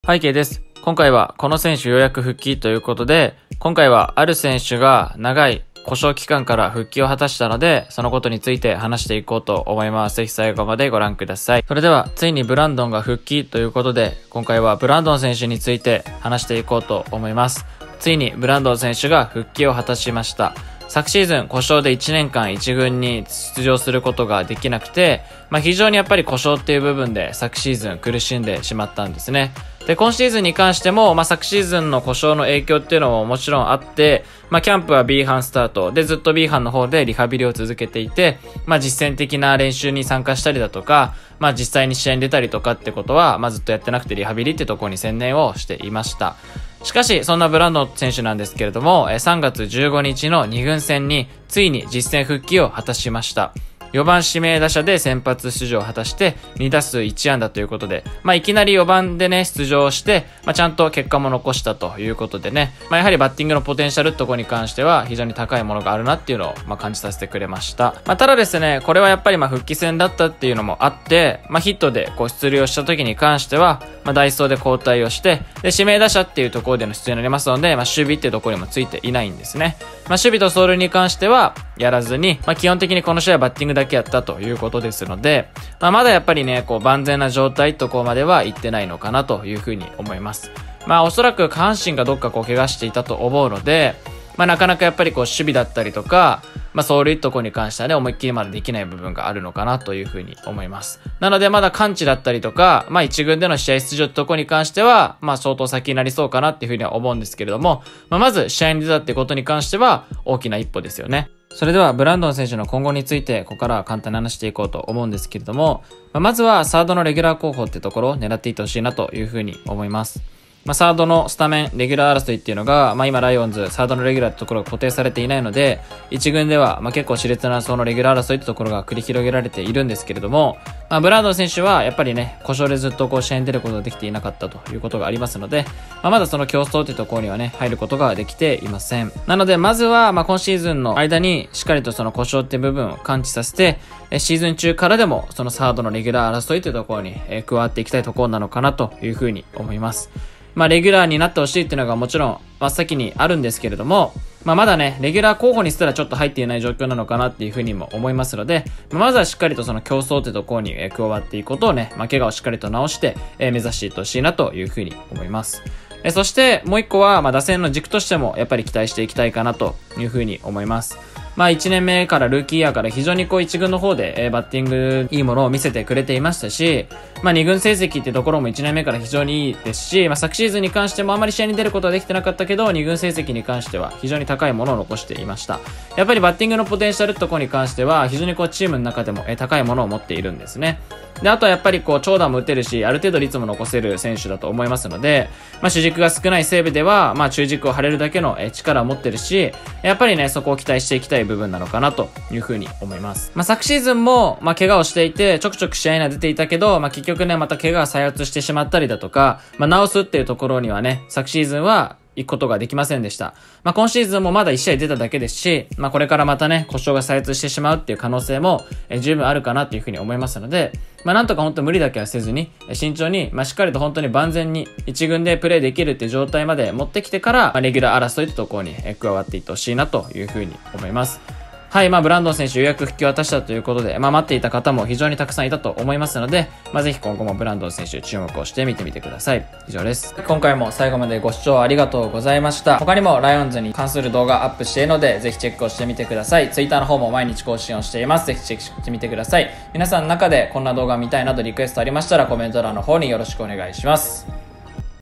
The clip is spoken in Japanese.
背景です。今回はこの選手ようやく復帰ということで、今回はある選手が長い故障期間から復帰を果たしたので、そのことについて話していこうと思います。ぜひ最後までご覧ください。それでは、ついにブランドンが復帰ということで、今回はブランドン選手について話していこうと思います。ついにブランドン選手が復帰を果たしました。昨シーズン故障で1年間1軍に出場することができなくて、非常にやっぱり故障っていう部分で昨シーズン苦しんでしまったんですね。で、今シーズンに関しても、昨シーズンの故障の影響っていうのももちろんあって、キャンプは B 班スタートでずっと B 班の方でリハビリを続けていて、実践的な練習に参加したりだとか、実際に試合に出たりとかってことは、ずっとやってなくてリハビリってところに専念をしていました。しかし、そんなブランドン選手なんですけれども、3月15日の2軍戦についに実戦復帰を果たしました。4番指名打者で先発出場を果たして2打数1安打ということで、いきなり4番でね、出場して、ちゃんと結果も残したということでね、やはりバッティングのポテンシャルってところに関しては非常に高いものがあるなっていうのを感じさせてくれました。ただですね、これはやっぱり復帰戦だったっていうのもあって、ヒットで出塁をした時に関しては、代走で交代をして、で、指名打者っていうところでの出演になりますので、守備っていうところにもついていないんですね。守備と走塁に関してはやらずに、基本的にこの試合はバッティングだけやったということですので、まだやっぱりね、万全な状態ところまでは行ってないのかなというふうに思います。おそらく下半身がどっか怪我していたと思うので、なかなかやっぱり守備だったりとか、走塁ところに関してはね、思いっきりまでできない部分があるのかなというふうに思います。なのでまだ完治だったりとか、一軍での試合出場ってところに関しては、相当先になりそうかなっていうふうには思うんですけれども、まず試合に出たってことに関しては大きな一歩ですよね。それではブランドン選手の今後についてここからは簡単に話していこうと思うんですけれども、まずはサードのレギュラー候補ってところを狙っていってほしいなというふうに思います。サードのスタメン、レギュラー争いっていうのが、今ライオンズ、サードのレギュラーってところが固定されていないので、1軍では、結構熾烈なそのレギュラー争いってところが繰り広げられているんですけれども、ブランドン選手はやっぱりね、故障でずっと試合に出ることができていなかったということがありますので、まだその競争ってところにはね、入ることができていません。なので、まずは、今シーズンの間にしっかりとその故障って部分を感知させて、シーズン中からでもそのサードのレギュラー争いというところに加わっていきたいところなのかなというふうに思います。レギュラーになってほしいっていうのがもちろん真っ先にあるんですけれども、まだね、レギュラー候補にすらちょっと入っていない状況なのかなっていうふうにも思いますので、まずはしっかりとその競争ってところに加わっていくことをね、怪我をしっかりと治して目指していってほしいなというふうに思います。そしてもう一個は、打線の軸としてもやっぱり期待していきたいかなというふうに思います。1年目からルーキーイヤーから非常に1軍の方でバッティングいいものを見せてくれていましたし、2軍成績ってところも1年目から非常にいいですし、昨シーズンに関してもあまり試合に出ることはできてなかったけど、2軍成績に関しては非常に高いものを残していました。やっぱりバッティングのポテンシャルってところに関しては非常にチームの中でも高いものを持っているんですね。で、あとはやっぱり長打も打てるし、ある程度率も残せる選手だと思いますので、主軸が少ない西武では、中軸を張れるだけの力を持ってるし、やっぱりね、そこを期待していきたい部分なのかなというふうに思います。昨シーズンも、怪我をしていて、ちょくちょく試合には出ていたけど、結局ね、また怪我が再発してしまったりだとか、治すっていうところにはね、昨シーズンは、行くことができませんでした。今シーズンもまだ1試合出ただけですし、これからまたね、故障が再発してしまうっていう可能性も十分あるかなっていうふうに思いますので、なんとか本当無理だけはせずに、慎重に、しっかりと本当に万全に1軍でプレーできるっていう状態まで持ってきてから、レギュラー争いってところに加わっていってほしいなというふうに思います。はい、ブランドン選手ようやく復帰を果たしたということで、待っていた方も非常にたくさんいたと思いますので、ぜひ今後もブランドン選手注目をして見てみてください。以上です。今回も最後までご視聴ありがとうございました。他にもライオンズに関する動画アップしているので、ぜひチェックをしてみてください。Twitter の方も毎日更新をしています。ぜひチェックしてみてください。皆さんの中でこんな動画見たいなどリクエストありましたらコメント欄の方によろしくお願いします。